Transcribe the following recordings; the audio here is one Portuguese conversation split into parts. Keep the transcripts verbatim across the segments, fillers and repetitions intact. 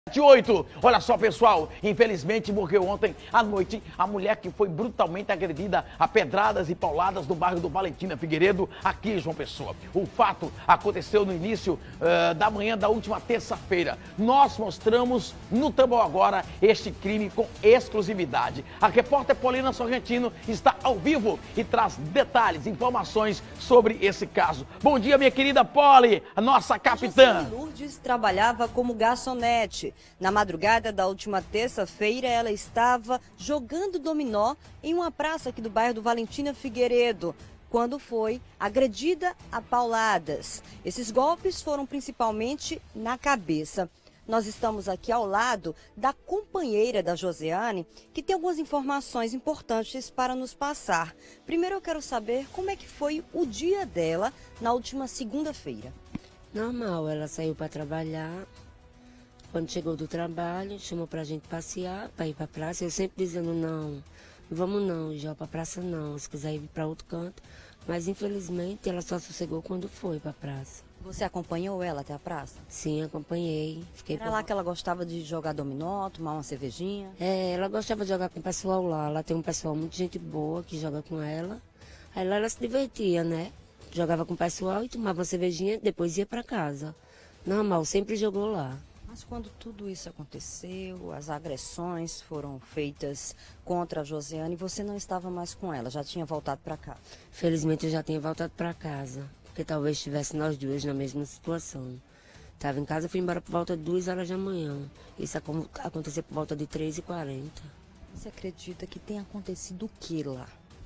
oito. Olha só, pessoal, infelizmente morreu ontem à noite a mulher que foi brutalmente agredida a pedradas e pauladas no bairro do Valentina Figueiredo, aqui em João Pessoa. O fato aconteceu no início uh, da manhã da última terça-feira. Nós mostramos no Tambor Agora este crime com exclusividade. A repórter Paulina Sorrentino está ao vivo e traz detalhes, informações sobre esse caso. Bom dia, minha querida Poli, a nossa capitã. Lourdes trabalhava como garçonete. Na madrugada da última terça-feira, ela estava jogando dominó em uma praça aqui do bairro do Valentina Figueiredo, quando foi agredida a pauladas. Esses golpes foram principalmente na cabeça. Nós estamos aqui ao lado da companheira da Josiane, que tem algumas informações importantes para nos passar. Primeiro eu quero saber como é que foi o dia dela na última segunda-feira. Normal, ela saiu para trabalhar. Quando chegou do trabalho, chamou pra gente passear, pra ir pra praça. Eu sempre dizendo, não, não vamos não, já pra praça não, se quiser ir pra outro canto. Mas infelizmente ela só sossegou quando foi pra praça. Você acompanhou ela até a praça? Sim, acompanhei. Fiquei Era por... lá que ela gostava de jogar dominó, tomar uma cervejinha? É, ela gostava de jogar com o pessoal lá. Ela tem um pessoal muito gente boa que joga com ela. Aí lá ela se divertia, né? Jogava com o pessoal e tomava uma cervejinha, depois ia pra casa. Normal, sempre jogou lá. Mas quando tudo isso aconteceu, as agressões foram feitas contra a Josiane, você não estava mais com ela, já tinha voltado para casa? Felizmente eu já tinha voltado para casa, porque talvez estivesse nós duas na mesma situação. Estava em casa, fui embora por volta de duas horas da manhã. Isso aconteceu por volta de três e quarenta. Você acredita que tem acontecido o que lá?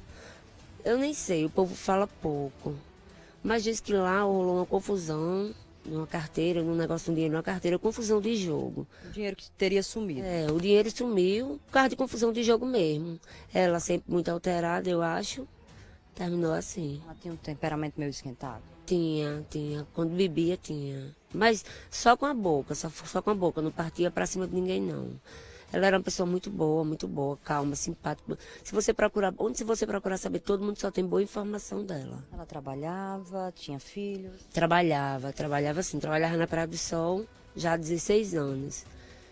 Eu nem sei, o povo fala pouco. Mas diz que lá rolou uma confusão. Numa carteira, num negócio de dinheiro, numa carteira, confusão de jogo. O dinheiro que teria sumido. É, o dinheiro sumiu por causa de confusão de jogo mesmo. Ela sempre muito alterada, eu acho. Terminou assim. Ela tinha um temperamento meio esquentado? Tinha, tinha. Quando bebia, tinha. Mas só com a boca, só, só com a boca. Não partia pra cima de ninguém, não. Ela era uma pessoa muito boa, muito boa, calma, simpática. Se você procurar, onde se você procurar saber, todo mundo só tem boa informação dela. Ela trabalhava, tinha filhos? Trabalhava, trabalhava sim, trabalhava na Praia do Sol já há dezesseis anos.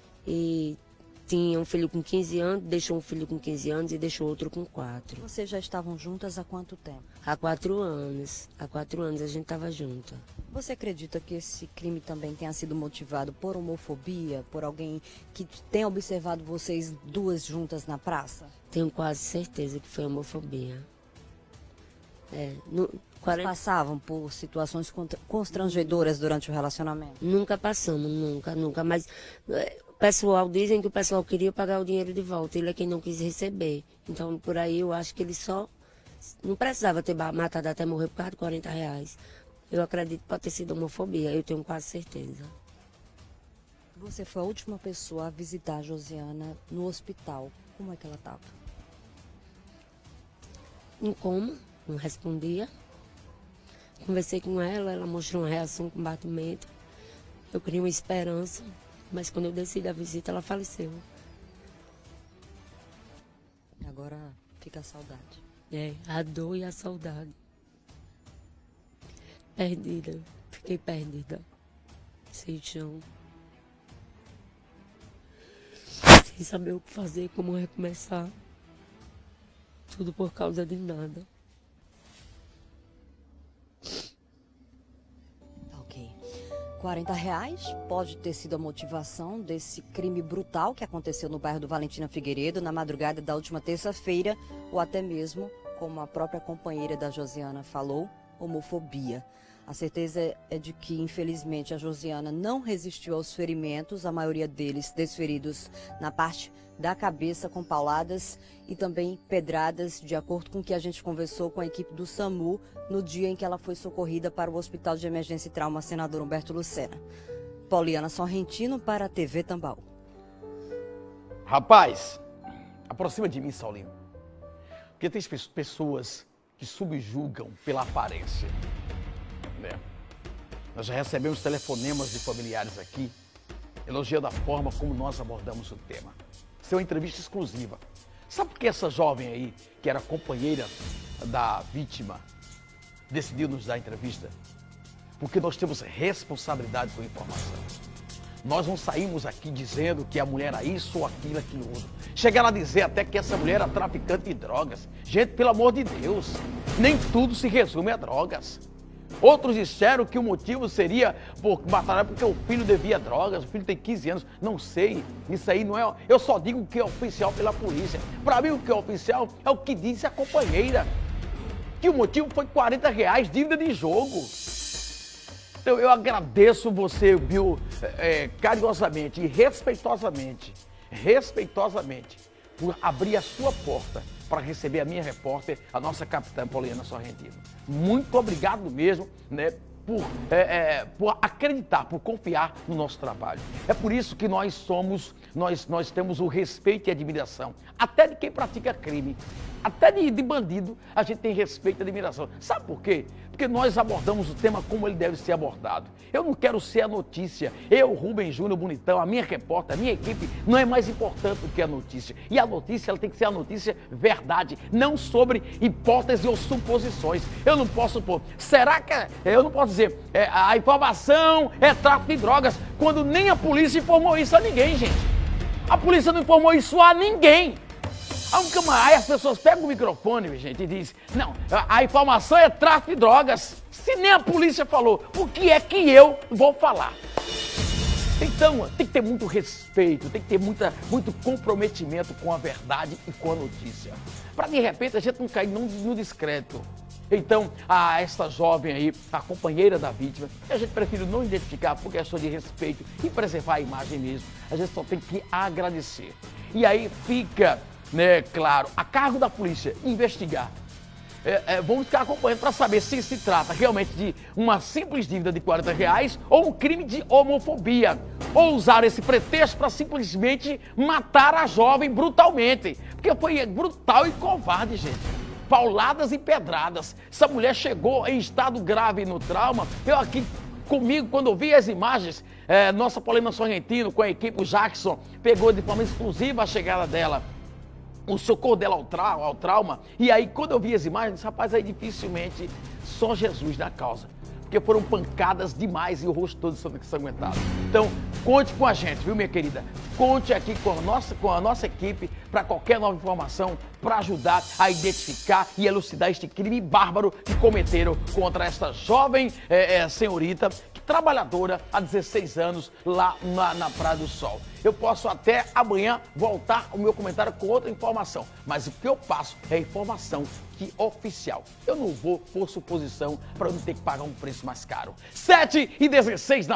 E tinha um filho com quinze anos, deixou um filho com quinze anos e deixou outro com quatro. Vocês já estavam juntas há quanto tempo? Há quatro anos. Há quatro anos a gente estava junta. Você acredita que esse crime também tenha sido motivado por homofobia, por alguém que tenha observado vocês duas juntas na praça? Tenho quase certeza que foi homofobia. É, no, quarenta... Passavam por situações constrangedoras durante o relacionamento? Nunca passamos, nunca, nunca. Mas é, o pessoal, dizem que o pessoal queria pagar o dinheiro de volta. Ele é quem não quis receber. Então, por aí, eu acho que ele só... Não precisava ter matado até morrer por causa de quarenta reais. Eu acredito que pode ter sido homofobia, eu tenho quase certeza. Você foi a última pessoa a visitar a Josiana no hospital. Como é que ela estava? Em coma, não respondia. Conversei com ela, ela mostrou uma reação com batimento. Eu queria uma esperança, mas quando eu decidi a visita, ela faleceu. Agora fica a saudade. É, a dor e a saudade. Perdida, fiquei perdida, sem chão, sem saber o que fazer, como recomeçar, tudo por causa de nada. Ok. quarenta reais pode ter sido a motivação desse crime brutal que aconteceu no bairro do Valentina Figueiredo na madrugada da última terça-feira, ou até mesmo, como a própria companheira da Josiana falou, homofobia. A certeza é de que, infelizmente, a Josiana não resistiu aos ferimentos, a maioria deles desferidos na parte da cabeça com pauladas e também pedradas, de acordo com o que a gente conversou com a equipe do SAMU no dia em que ela foi socorrida para o Hospital de Emergência e Trauma Senador Humberto Lucena. Pauliana Sorrentino para a T V Tambal. Rapaz, aproxima de mim, Saulinho. Porque tem pessoas que subjugam pela aparência. É. Nós já recebemos telefonemas de familiares aqui, elogiando a forma como nós abordamos o tema. Isso é uma entrevista exclusiva. Sabe por que essa jovem aí, que era companheira da vítima, decidiu nos dar entrevista? Porque nós temos responsabilidade com a informação. Nós não saímos aqui dizendo que a mulher era isso ou aquilo, aquilo outro. Chegaram a dizer até que essa mulher era traficante de drogas. Gente, pelo amor de Deus, nem tudo se resume a drogas. Outros disseram que o motivo seria por batalhar porque o filho devia drogas, o filho tem quinze anos, não sei, isso aí não é... Eu só digo o que é oficial pela polícia. Para mim o que é oficial é o que disse a companheira, que o motivo foi quarenta reais, dívida de jogo. Então eu agradeço você, viu, é, carinhosamente e respeitosamente, respeitosamente, por abrir a sua porta para receber a minha repórter, a nossa capitã Poliana Sorrentino. Muito obrigado mesmo, né, por, é, é, por acreditar, por confiar no nosso trabalho. É por isso que nós somos, nós, nós temos o respeito e admiração, até de quem pratica crime, até de, de bandido, a gente tem respeito e admiração. Sabe por quê? Porque nós abordamos o tema como ele deve ser abordado. Eu não quero ser a notícia. Eu, Rubens Júnior Bonitão, a minha repórter, a minha equipe, não é mais importante do que a notícia. E a notícia, ela tem que ser a notícia verdade, não sobre hipóteses ou suposições. Eu não posso supor, será que... Eu não posso dizer, é, a informação é tráfico de drogas, quando nem a polícia informou isso a ninguém, gente. A polícia não informou isso a ninguém. Aí as pessoas pegam o microfone, gente, e dizem, não, a informação é tráfico de drogas. Se nem a polícia falou, o que é que eu vou falar? Então, tem que ter muito respeito, tem que ter muita, muito comprometimento com a verdade e com a notícia. Para, de repente, a gente não cair no, no descrédito. Então, a esta jovem aí, a companheira da vítima, a gente prefere não identificar por questão de respeito e preservar a imagem mesmo. A gente só tem que agradecer. E aí fica... Né, claro, a cargo da polícia investigar. É, é, vamos ficar acompanhando para saber se se trata realmente de uma simples dívida de quarenta reais ou um crime de homofobia. Ou usar esse pretexto para simplesmente matar a jovem brutalmente. Porque foi brutal e covarde, gente. Pauladas e pedradas. Essa mulher chegou em estado grave no trauma. Eu aqui comigo, quando eu vi as imagens, é, nossa Poliana Sorrentino com a equipe, o Jackson, pegou de forma exclusiva a chegada dela, o socorro dela ao, tra ao trauma, e aí quando eu vi as imagens, rapaz, aí dificilmente só Jesus na causa, porque foram pancadas demais e o rosto todo ensanguentado. Então, conte com a gente, viu, minha querida? Conte aqui com a nossa, com a nossa equipe para qualquer nova informação, para ajudar a identificar e elucidar este crime bárbaro que cometeram contra esta jovem é, é, senhorita, trabalhadora há dezesseis anos lá na, na Praia do Sol. Eu posso até amanhã voltar o meu comentário com outra informação, mas o que eu passo é informação que oficial. Eu não vou por suposição para eu não ter que pagar um preço mais caro. sete e dezesseis na